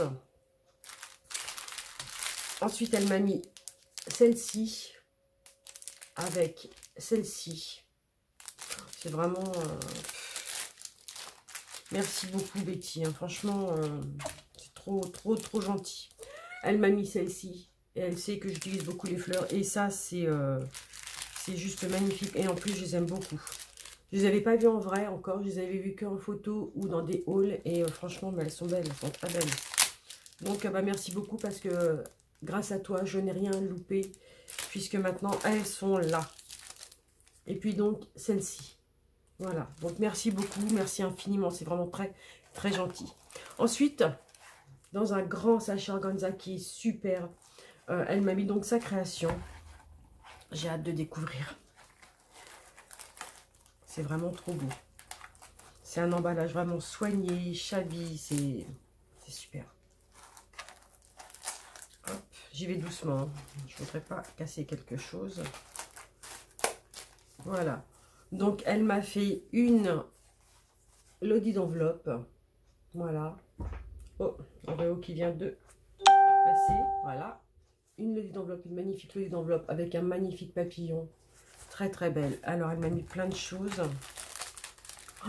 Ensuite, elle m'a mis celle-ci avec celle-ci. C'est vraiment... Euh... Merci beaucoup, Betty. Hein. Franchement, euh, c'est trop, trop, trop gentil. Elle m'a mis celle-ci. Et elle sait que j'utilise beaucoup les fleurs. Et ça, c'est euh, c'est juste magnifique. Et en plus, je les aime beaucoup. Je ne les avais pas vues en vrai encore. Je les avais vues qu'en photo ou dans des hauls. Et euh, franchement, mais elles sont belles. Elles sont très belles. Donc, euh, bah, merci beaucoup parce que... Grâce à toi, je n'ai rien loupé, puisque maintenant, elles sont là. Et puis donc, celle-ci. Voilà. Donc, merci beaucoup. Merci infiniment. C'est vraiment très, très gentil. Ensuite, dans un grand sachet organza qui est super, euh, elle m'a mis donc sa création. J'ai hâte de découvrir. C'est vraiment trop beau. C'est un emballage vraiment soigné, chabi. C'est super. J'y vais doucement, je ne voudrais pas casser quelque chose. Voilà. Donc, elle m'a fait une lodi d'enveloppe. Voilà. Oh, Oreo qui vient de passer. Voilà. Une lodi d'enveloppe, une magnifique lodi d'enveloppe avec un magnifique papillon. Très, très belle. Alors, elle m'a mis plein de choses. Oh,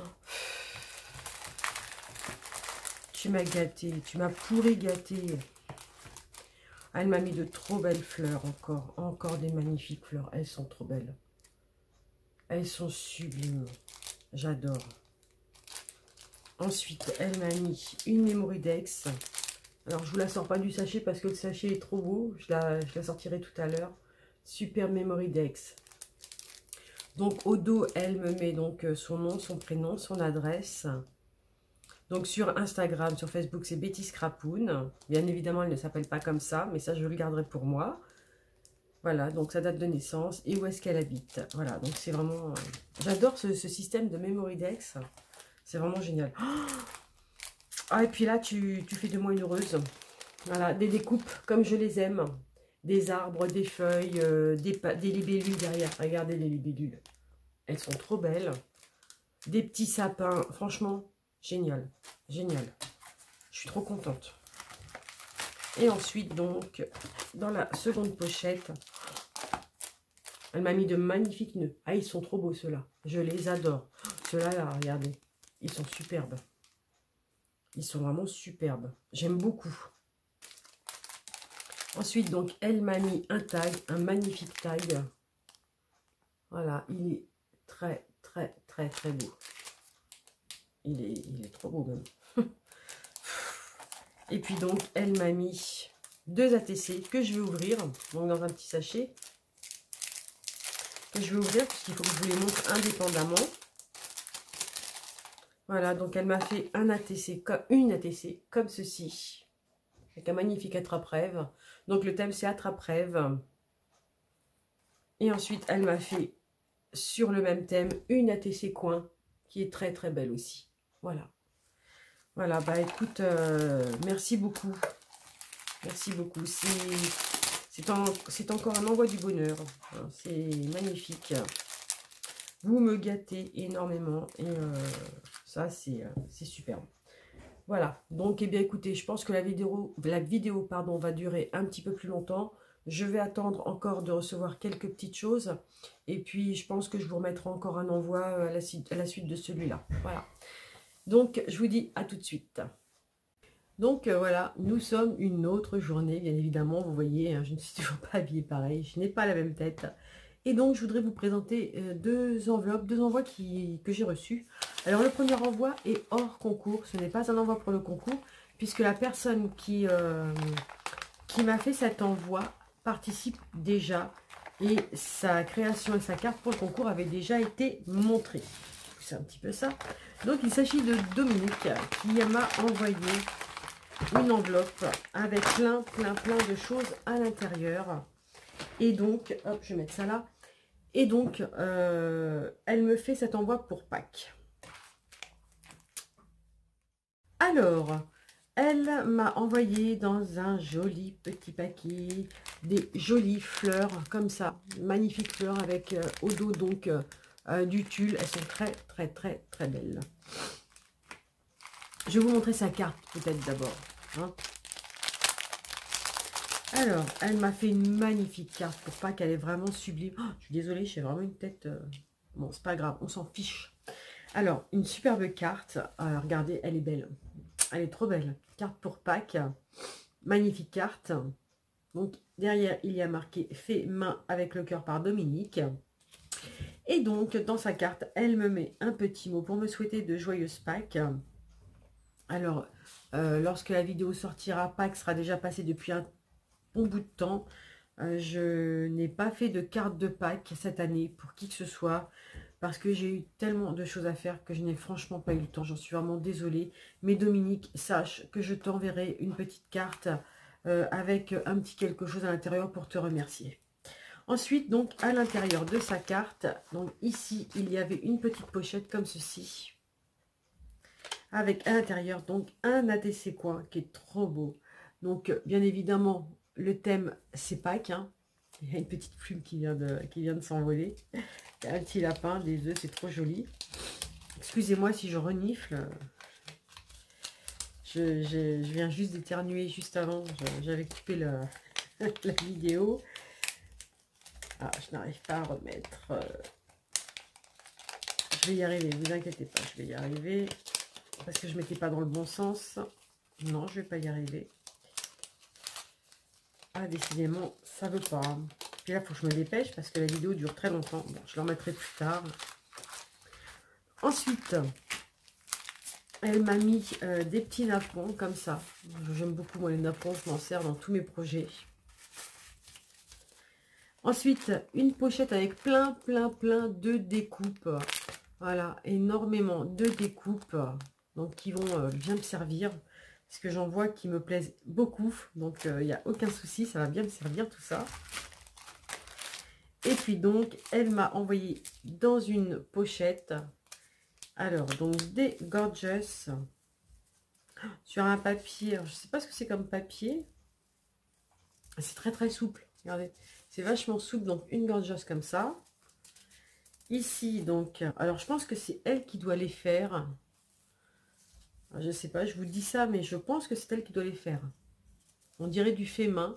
tu m'as gâté. Tu m'as pourri gâté. Elle m'a mis de trop belles fleurs encore. Encore des magnifiques fleurs. Elles sont trop belles. Elles sont sublimes. J'adore. Ensuite, elle m'a mis une Mémoridex. Alors, je ne vous la sors pas du sachet parce que le sachet est trop beau. Je la, je la sortirai tout à l'heure. Super Mémoridex. Donc, au dos, elle me met donc son nom, son prénom, son adresse. Donc sur Instagram, sur Facebook, c'est Betty Scrapoun. Bien évidemment, elle ne s'appelle pas comme ça, mais ça, je le garderai pour moi. Voilà, donc sa date de naissance et où est-ce qu'elle habite. Voilà, donc c'est vraiment... Euh, j'adore ce, ce système de Mémoridex. C'est vraiment génial. Oh, ah, et puis là, tu, tu fais de moi une heureuse. Voilà, des découpes comme je les aime. Des arbres, des feuilles, euh, des, des libellules derrière. Regardez les libellules. Elles sont trop belles. Des petits sapins. Franchement, génial. Génial. Je suis trop contente. Et ensuite, donc, dans la seconde pochette, elle m'a mis de magnifiques nœuds. Ah, ils sont trop beaux, ceux-là. Je les adore. Ceux-là, là, regardez. Ils sont superbes. Ils sont vraiment superbes. J'aime beaucoup. Ensuite, donc, elle m'a mis un tag, un magnifique tag. Voilà, il est très, très, très, très beau. Il est, il est trop beau, même. Et puis, donc, elle m'a mis deux A T C que je vais ouvrir. Donc, dans un petit sachet. Que je vais ouvrir, puisqu'il faut que je vous les montre indépendamment. Voilà, donc elle m'a fait un A T C, comme une A T C, comme ceci. Avec un magnifique attrape-rêve. Donc le thème c'est attrape-rêve. Et ensuite elle m'a fait sur le même thème une A T C coin qui est très très belle aussi. Voilà. Voilà, bah écoute, euh, merci beaucoup. Merci beaucoup. C'est en, encore un envoi du bonheur. C'est magnifique. Vous me gâtez énormément et euh, ça c'est euh, superbe. Voilà, donc eh bien écoutez, je pense que la vidéo, la vidéo pardon, va durer un petit peu plus longtemps. Je vais attendre encore de recevoir quelques petites choses. Et puis je pense que je vous remettrai encore un envoi à la, à la suite de celui-là. Voilà. Donc je vous dis à tout de suite. Donc euh, voilà, nous sommes une autre journée, bien évidemment. Vous voyez, hein, je ne suis toujours pas habillée pareil. Je n'ai pas la même tête. Et donc je voudrais vous présenter euh, deux enveloppes, deux envois qui, que j'ai reçus. Alors le premier envoi est hors concours. Ce n'est pas un envoi pour le concours, puisque la personne qui, euh, qui m'a fait cet envoi participe déjà. Et sa création et sa carte pour le concours avaient déjà été montrées. C'est un petit peu ça. Donc il s'agit de Dominique qui m'a envoyé une enveloppe avec plein, plein, plein de choses à l'intérieur. Et donc, hop, je vais mettre ça là. Et donc, euh, elle me fait cet envoi pour Pâques. Alors, elle m'a envoyé dans un joli petit paquet des jolies fleurs comme ça. Magnifiques fleurs avec euh, au dos donc euh, du tulle. Elles sont très, très, très, très belles. Je vais vous montrer sa carte peut-être d'abord. Hein. Alors, elle m'a fait une magnifique carte pour Pâques. Elle est vraiment sublime. Oh, je suis désolée, j'ai vraiment une tête... Euh... Bon, c'est pas grave, on s'en fiche. Alors, une superbe carte. Alors, regardez, elle est belle. Elle est trop belle. Carte pour Pâques. Magnifique carte. Donc, derrière, il y a marqué « Fait main avec le cœur par Dominique ». Et donc, dans sa carte, elle me met un petit mot pour me souhaiter de joyeuses Pâques. Alors, euh, lorsque la vidéo sortira, Pâques sera déjà passé depuis un bon bout de temps. Euh, je n'ai pas fait de carte de Pâques cette année pour qui que ce soit parce que j'ai eu tellement de choses à faire que je n'ai franchement pas eu le temps. J'en suis vraiment désolée. Mais Dominique, sache que je t'enverrai une petite carte euh, avec un petit quelque chose à l'intérieur pour te remercier. Ensuite, donc, à l'intérieur de sa carte, donc ici, il y avait une petite pochette comme ceci. Avec à l'intérieur, donc, un A T C coin qui est trop beau. Donc, bien évidemment, le thème, c'est Pâques. Hein. Il y a une petite plume qui vient de, qui vient de s'envoler. Il y a un petit lapin, des œufs, c'est trop joli. Excusez-moi si je renifle. Je, je, je viens juste d'éternuer juste avant. J'avais coupé la, la vidéo. Ah, je n'arrive pas à remettre. Je vais y arriver, ne vous inquiétez pas, je vais y arriver. Parce que je ne mettais pas dans le bon sens. Non, je ne vais pas y arriver. Ah, décidément, ça ne veut pas. Puis là, il faut que je me dépêche parce que la vidéo dure très longtemps. Bon, je l'en mettrai plus tard. Ensuite, elle m'a mis euh, des petits napperons comme ça. J'aime beaucoup, moi, les napperons. Je m'en sers dans tous mes projets. Ensuite, une pochette avec plein, plein, plein de découpes. Voilà, énormément de découpes. Donc, qui vont euh, bien me servir. Parce que j'en vois qui me plaisent beaucoup. Donc, il euh, n'y a aucun souci. Ça va bien me servir tout ça. Et puis, donc, elle m'a envoyé dans une pochette. Alors, donc, des Gorgeous. Sur un papier. Alors, je ne sais pas ce que c'est comme papier. C'est très très souple. Regardez, c'est vachement souple. Donc une gorgeuse comme ça. Ici, donc, alors je pense que c'est elle qui doit les faire. Je sais pas, je vous dis ça, mais je pense que c'est elle qui doit les faire. On dirait du fait main.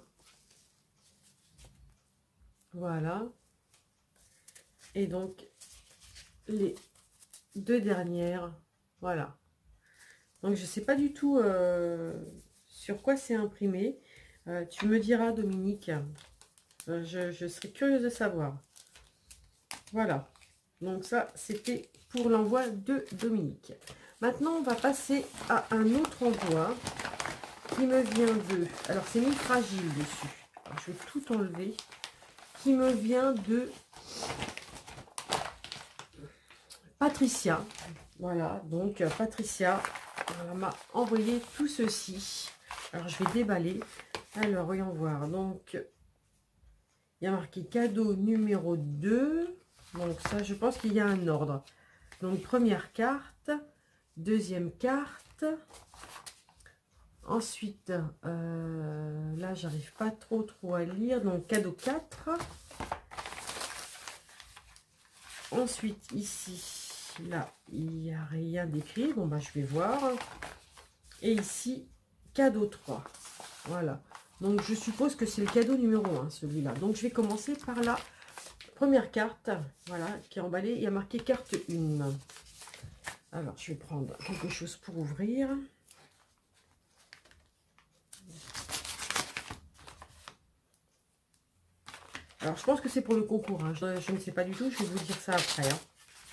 Voilà. Et donc, les deux dernières. Voilà. Donc, je sais pas du tout euh, sur quoi c'est imprimé. Euh, tu me diras, Dominique. Euh, je, je serais curieuse de savoir. Voilà. Donc, ça, c'était pour l'envoi de Dominique. Maintenant, on va passer à un autre envoi qui me vient de... Alors, c'est mis fragile dessus. Alors, je vais tout enlever. Qui me vient de Patricia. Voilà, donc Patricia m'a envoyé tout ceci. Alors, je vais déballer. Alors, voyons voir. Donc, il y a marqué cadeau numéro deux. Donc, ça, je pense qu'il y a un ordre. Donc, première carte. Deuxième carte. Ensuite, euh, là, j'arrive pas trop trop à lire. Donc, cadeau quatre. Ensuite, ici, là, il n'y a rien d'écrit. Bon, bah, je vais voir. Et ici, cadeau trois. Voilà. Donc, je suppose que c'est le cadeau numéro un, celui-là. Donc, je vais commencer par la première carte. Voilà, qui est emballée. Il y a marqué carte un. Alors, je vais prendre quelque chose pour ouvrir. Alors, je pense que c'est pour le concours. Hein. Je, je ne sais pas du tout. Je vais vous dire ça après. Hein.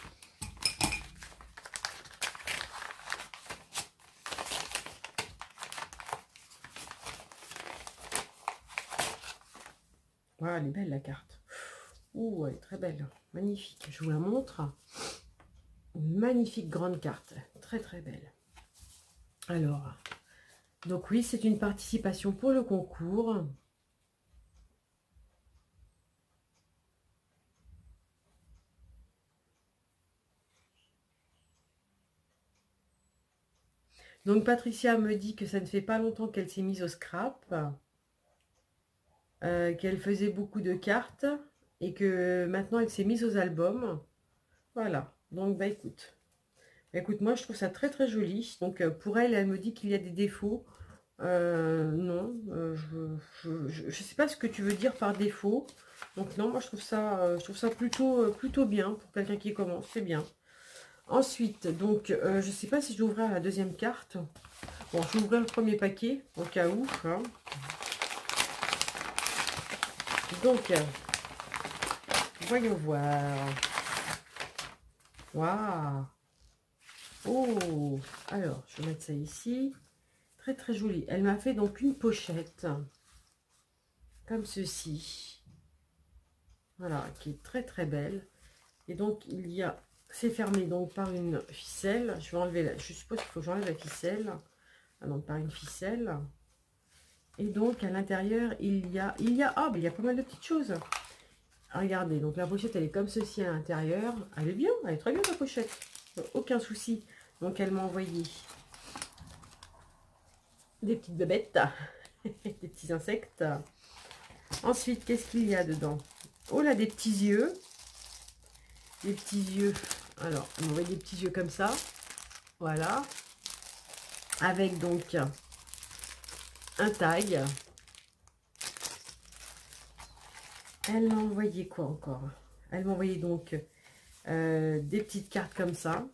Voilà, elle est belle la carte. Ouh, elle est très belle. Magnifique. Je vous la montre. Une magnifique grande carte. Très, très belle. Alors, donc oui, c'est une participation pour le concours. Donc, Patricia me dit que ça ne fait pas longtemps qu'elle s'est mise au scrap, euh, qu'elle faisait beaucoup de cartes et que maintenant elle s'est mise aux albums. Voilà. Donc, bah écoute. Écoute, moi, je trouve ça très, très joli. Donc, euh, pour elle, elle me dit qu'il y a des défauts. Euh, non, euh, je ne je, je, je sais pas ce que tu veux dire par défaut. Donc, non, moi, je trouve ça, euh, je trouve ça plutôt, euh, plutôt bien pour quelqu'un qui commence. C'est bien. Ensuite, donc, euh, je sais pas si je vais ouvrir la deuxième carte. Bon, je vais ouvrir le premier paquet, au cas où. Hein. Donc, euh, voyons voir. Waouh! Oh! Alors, je vais mettre ça ici. Très, très joli. Elle m'a fait donc une pochette. Comme ceci. Voilà, qui est très, très belle. Et donc, il y a... C'est fermé donc par une ficelle. Je vais enlever la... Je suppose qu'il faut que j'enlève la ficelle. Ah, donc, par une ficelle. Et donc, à l'intérieur, il y a... Il y a... Ah, mais il y a pas mal de petites choses. Regardez, donc la pochette, elle est comme ceci à l'intérieur. Elle est bien, elle est très bien, la pochette. Aucun souci. Donc, elle m'a envoyé des petites bébêtes. Des petits insectes. Ensuite, qu'est-ce qu'il y a dedans? Oh là, des petits yeux. Des petits yeux. Alors, on m'a envoyé des petits yeux comme ça. Voilà. Avec donc un tag. Elle m'a envoyé quoi encore? Elle m'a envoyé donc euh, des petites cartes comme ça.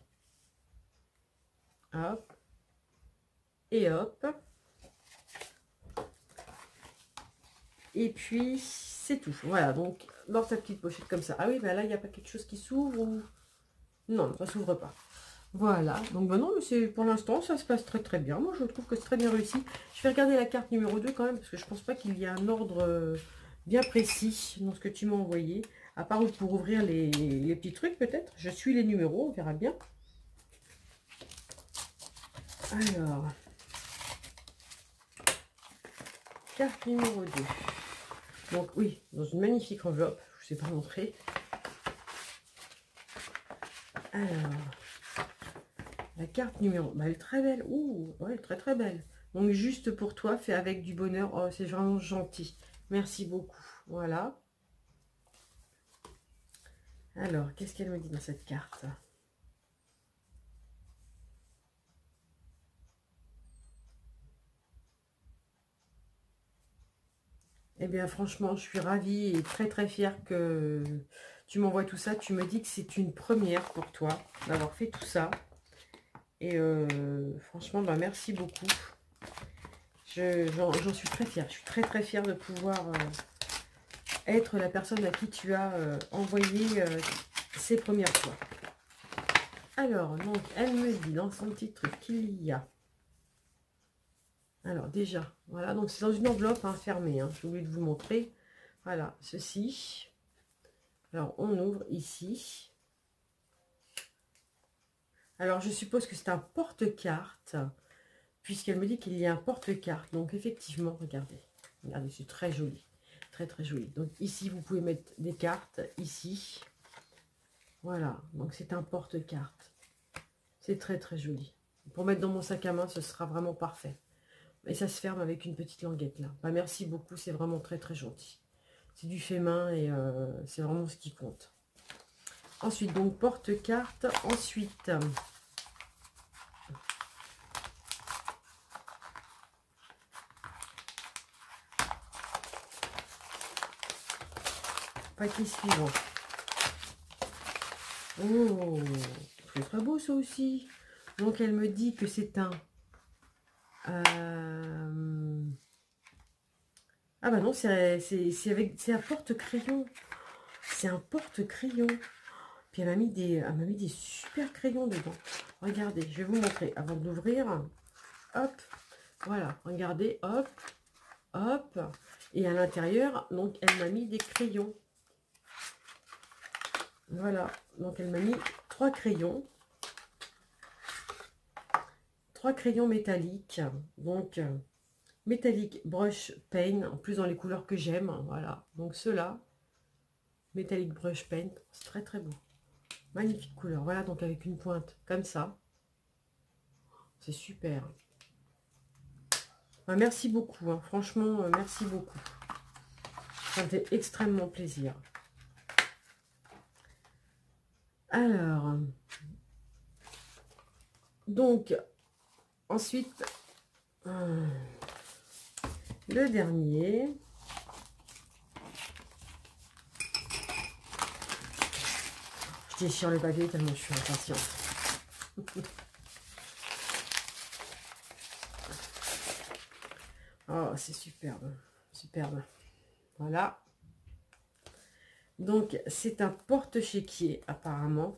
Hop. Et hop. Et puis, c'est tout. Voilà, donc, dans sa petite pochette comme ça. Ah oui, ben là, il n'y a pas quelque chose qui s'ouvre ou... Non, ça ne s'ouvre pas. Voilà, donc ben non, mais c'est pour l'instant, ça se passe très très bien. Moi, je trouve que c'est très bien réussi. Je vais regarder la carte numéro deux quand même, parce que je pense pas qu'il y ait un ordre euh, bien précis dans ce que tu m'as envoyé. À part pour ouvrir les, les petits trucs, peut-être. Je suis les numéros, on verra bien. Alors, carte numéro deux. Donc oui, dans une magnifique enveloppe, je ne vous ai pas montré. Alors, la carte numéro, bah, elle est très belle. Ouh, ouais, elle est très très belle. Donc, juste pour toi, fait avec du bonheur. Oh, c'est vraiment gentil. Merci beaucoup. Voilà. Alors, qu'est-ce qu'elle me dit dans cette carte? Eh bien, franchement, je suis ravie et très très fière que tu m'envoies tout ça. Tu me dis que c'est une première pour toi d'avoir fait tout ça. Et euh, franchement, bah, merci beaucoup. J'en suis très fière. Je suis très très fière de pouvoir euh, être la personne à qui tu as euh, envoyé euh, ces premières fois. Alors, donc, elle me dit dans son petit truc qu'il y a... Alors, déjà, voilà, donc c'est dans une enveloppe hein, fermée. Hein, j'ai oublié de vous montrer. Voilà, ceci. Alors, on ouvre ici. Alors, je suppose que c'est un porte-carte, puisqu'elle me dit qu'il y a un porte-carte. Donc, effectivement, regardez. Regardez, c'est très joli. Très, très joli. Donc, ici, vous pouvez mettre des cartes. Ici. Voilà. Donc, c'est un porte-carte. C'est très, très joli. Pour mettre dans mon sac à main, ce sera vraiment parfait. Et ça se ferme avec une petite languette, là. Bah, merci beaucoup. C'est vraiment très, très gentil. C'est du fait main et euh, c'est vraiment ce qui compte. Ensuite, donc, porte-carte. Ensuite... paquet suivant. Oh, c'est très beau ça aussi. Donc elle me dit que c'est un... Euh... Ah bah non, c'est avec c'est un porte-crayon. C'est un porte-crayon. Puis elle m'a mis des elle m'a mis des super crayons dedans. Regardez, je vais vous montrer avant de l'ouvrir. Hop, voilà, regardez, hop, hop. Et à l'intérieur, donc elle m'a mis des crayons. Voilà, donc elle m'a mis trois crayons. Trois crayons métalliques. Donc, euh, métallique brush paint. En plus, dans les couleurs que j'aime. Voilà, donc ceux-là. Métallique brush paint. C'est très très beau. Magnifique couleur. Voilà, donc avec une pointe comme ça. C'est super. Enfin, merci beaucoup. Hein. Franchement, euh, merci beaucoup. Ça me fait extrêmement plaisir. Alors, donc, ensuite, euh, le dernier. Je déchire le papier tellement je suis impatiente. Oh, c'est superbe. Superbe. Voilà. Donc, c'est un porte-chéquier, apparemment.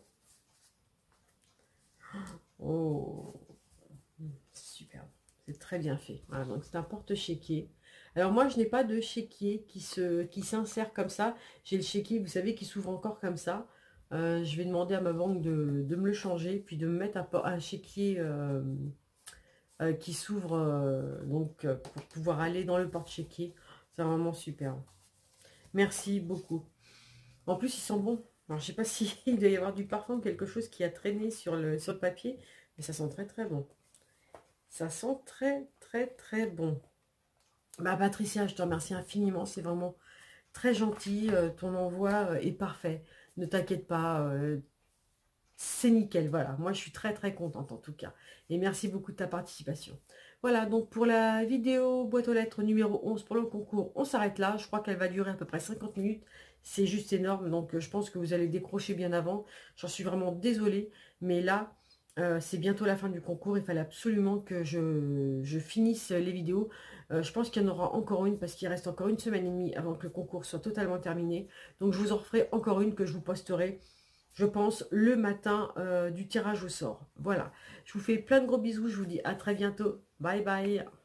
Oh, c'est superbe. C'est très bien fait. Voilà, donc c'est un porte-chéquier. Alors, moi, je n'ai pas de chéquier qui se, qui s'insère comme ça. J'ai le chéquier, vous savez, qui s'ouvre encore comme ça. Euh, je vais demander à ma banque de, de me le changer, puis de me mettre un, un chéquier euh, euh, qui s'ouvre euh, donc euh, pour pouvoir aller dans le porte-chéquier. C'est vraiment super. Merci beaucoup. En plus, ils sont bons. Alors, je sais pas si il doit y avoir du parfum, quelque chose qui a traîné sur le, sur le papier, mais ça sent très très bon. Ça sent très très très bon. Bah, Patricia, je te remercie infiniment. C'est vraiment très gentil. Euh, ton envoi euh, est parfait. Ne t'inquiète pas. Euh, c'est nickel. Voilà. Moi, je suis très très contente en tout cas. Et merci beaucoup de ta participation. Voilà. Donc, pour la vidéo boîte aux lettres numéro onze pour le concours, on s'arrête là. Je crois qu'elle va durer à peu près cinquante minutes. C'est juste énorme. Donc, je pense que vous allez décrocher bien avant. J'en suis vraiment désolée. Mais là... Euh, c'est bientôt la fin du concours, il fallait absolument que je, je finisse les vidéos. Euh, je pense qu'il y en aura encore une parce qu'il reste encore une semaine et demie avant que le concours soit totalement terminé. Donc je vous en referai encore une que je vous posterai, je pense, le matin euh, du tirage au sort. Voilà, je vous fais plein de gros bisous, je vous dis à très bientôt. Bye bye.